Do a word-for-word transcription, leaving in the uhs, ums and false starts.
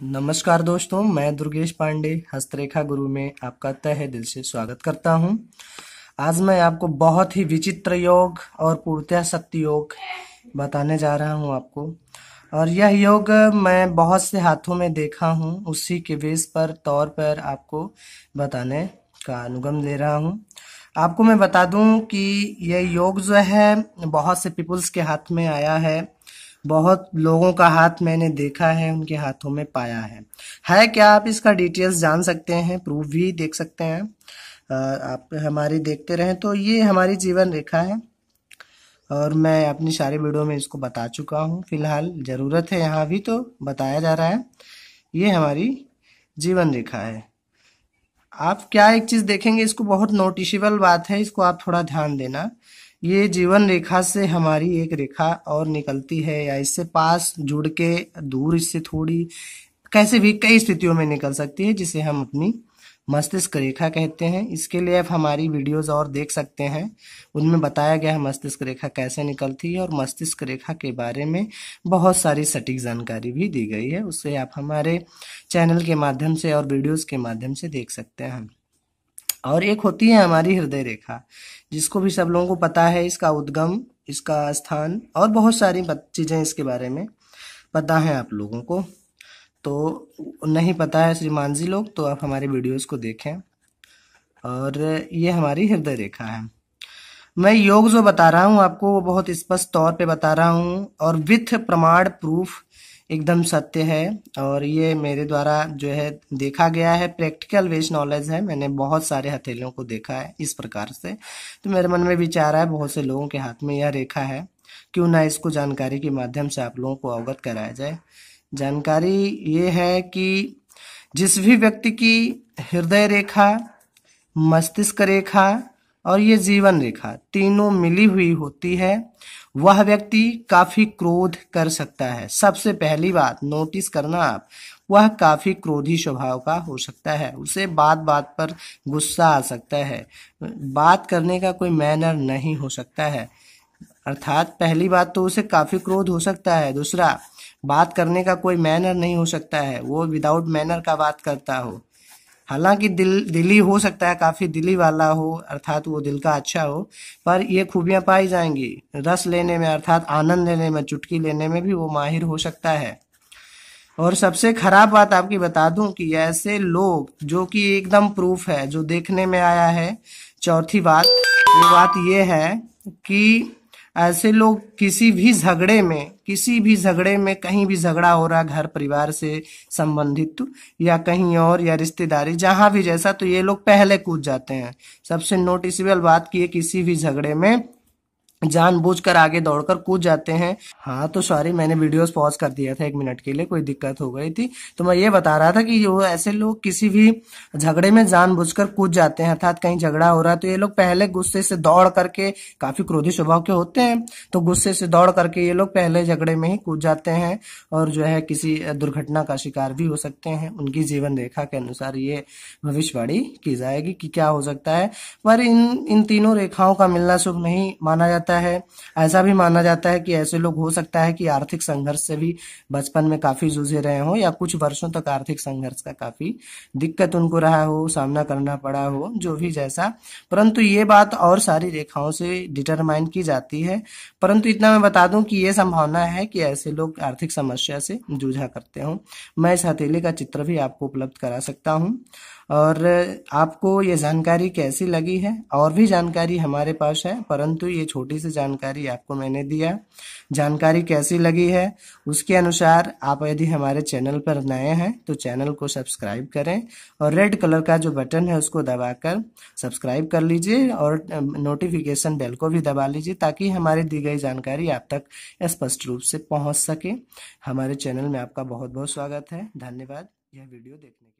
नमस्कार दोस्तों, मैं दुर्गेश पांडे हस्तरेखा गुरु में आपका तहे दिल से स्वागत करता हूं। आज मैं आपको बहुत ही विचित्र योग और पूर्णतः शक्ति योग बताने जा रहा हूं आपको। और यह योग मैं बहुत से हाथों में देखा हूं, उसी के बेस पर तौर पर आपको बताने का अनुगम दे रहा हूं। आपको मैं बता दूं कि यह योग जो है बहुत से पीपुल्स के हाथ में आया है, बहुत लोगों का हाथ मैंने देखा है, उनके हाथों में पाया है है क्या आप इसका डिटेल्स जान सकते हैं, प्रूफ भी देख सकते हैं। अ, आप हमारी देखते रहें तो ये हमारी जीवन रेखा है और मैं अपनी सारी वीडियो में इसको बता चुका हूँ। फिलहाल ज़रूरत है यहाँ भी तो बताया जा रहा है। ये हमारी जीवन रेखा है। आप क्या एक चीज़ देखेंगे, इसको बहुत नोटिसेबल बात है, इसको आप थोड़ा ध्यान देना। ये जीवन रेखा से हमारी एक रेखा और निकलती है या इससे पास जुड़ के दूर इससे थोड़ी कैसे भी कई स्थितियों में निकल सकती है, जिसे हम अपनी मस्तिष्क रेखा कहते हैं। इसके लिए आप हमारी वीडियोस और देख सकते हैं, उनमें बताया गया है मस्तिष्क रेखा कैसे निकलती है और मस्तिष्क रेखा के बारे में बहुत सारी सटीक जानकारी भी दी गई है। उससे आप हमारे चैनल के माध्यम से और वीडियोस के माध्यम से देख सकते हैं। और एक होती है हमारी हृदय रेखा, जिसको भी सब लोगों को पता है, इसका उद्गम, इसका स्थान और बहुत सारी चीज़ें इसके बारे में पता है आप लोगों को। तो नहीं पता है श्रीमान जी लोग, तो आप हमारे वीडियोस को देखें। और ये हमारी हृदय रेखा है। मैं योग जो बता रहा हूँ आपको वो बहुत स्पष्ट तौर पे बता रहा हूँ और विथ प्रमाण प्रूफ एकदम सत्य है। और ये मेरे द्वारा जो है देखा गया है, प्रैक्टिकल बेस्ड नॉलेज है। मैंने बहुत सारे हथेलियों को देखा है इस प्रकार से, तो मेरे मन में विचार है बहुत से लोगों के हाथ में यह रेखा है, क्यों ना इसको जानकारी के माध्यम से आप लोगों को अवगत कराया जाए। जानकारी ये है कि जिस भी व्यक्ति की हृदय रेखा, मस्तिष्क रेखा और ये जीवन रेखा तीनों मिली हुई होती है, वह व्यक्ति काफी क्रोध कर सकता है। सबसे पहली बात नोटिस करना आप, वह काफी क्रोधी स्वभाव का हो सकता है। उसे बात बात पर गुस्सा आ सकता है, बात करने का कोई मैनर नहीं हो सकता है। अर्थात पहली बात तो उसे काफी क्रोध हो सकता है, दूसरा बात करने का कोई मैनर नहीं हो सकता है, वो विदाउट मैनर का बात करता हो। हालांकि दिल दिली हो सकता है, काफी दिली वाला हो, अर्थात वो दिल का अच्छा हो, पर ये खूबियां पाई जाएंगी। रस लेने में अर्थात आनंद लेने में, चुटकी लेने में भी वो माहिर हो सकता है। और सबसे खराब बात आपकी बता दूं कि ऐसे लोग जो कि एकदम प्रूफ है, जो देखने में आया है, चौथी बात वो बात ये है कि ऐसे लोग किसी भी झगड़े में किसी भी झगड़े में कहीं भी झगड़ा हो रहा, घर परिवार से संबंधित या कहीं और या रिश्तेदारी जहां भी जैसा, तो ये लोग पहले कूद जाते हैं। सबसे नोटिसेबल बात की है, किसी भी झगड़े में जानबूझकर आगे दौड़कर कूद जाते हैं। हाँ तो सॉरी, मैंने वीडियोस पॉज कर दिया था एक मिनट के लिए, कोई दिक्कत हो गई थी। तो मैं ये बता रहा था कि जो ऐसे लोग किसी भी झगड़े में जानबूझकर कूद जाते हैं, अर्थात कहीं झगड़ा हो रहा है तो ये लोग पहले गुस्से से दौड़ करके, काफी क्रोधी स्वभाव के होते हैं, तो गुस्से से दौड़ करके ये लोग पहले झगड़े में ही कूद जाते हैं और जो है किसी दुर्घटना का शिकार भी हो सकते हैं। उनकी जीवन रेखा के अनुसार ये भविष्यवाणी की जाएगी कि क्या हो सकता है। पर इन इन तीनों रेखाओं का मिलना शुभ नहीं माना जाता है। ऐसा भी माना जाता है कि ऐसे लोग हो सकता है कि आर्थिक संघर्ष से भी बचपन में काफी जूझे रहे हो या कुछ वर्षों तक आर्थिक संघर्ष का काफी दिक्कत उनको रहा हो, सामना करना पड़ा हो, जो भी जैसा। परंतु ये बात और सारी रेखाओं से डिटरमाइन की जाती है। परंतु इतना मैं बता दूं कि ये संभावना है कि ऐसे लोग आर्थिक समस्या से जूझा करते हो। मैं इस हथेली का चित्र भी आपको उपलब्ध करा सकता हूँ। और आपको ये जानकारी कैसी लगी है, और भी जानकारी हमारे पास है, परंतु ये छोटी सी जानकारी आपको मैंने दिया। जानकारी कैसी लगी है उसके अनुसार आप यदि हमारे चैनल पर नए हैं तो चैनल को सब्सक्राइब करें और रेड कलर का जो बटन है उसको दबाकर सब्सक्राइब कर लीजिए और नोटिफिकेशन बेल को भी दबा लीजिए, ताकि हमारी दी गई जानकारी आप तक स्पष्ट रूप से पहुंच सके। हमारे चैनल में आपका बहुत बहुत स्वागत है। धन्यवाद यह वीडियो देखने के लिए।